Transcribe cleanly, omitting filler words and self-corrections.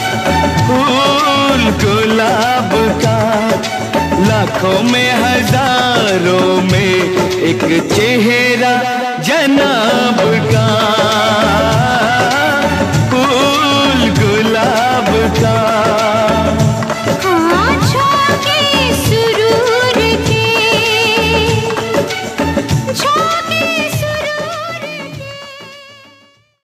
फूल गुलाब का लाखों में हजारों में एक चेहरा जनाब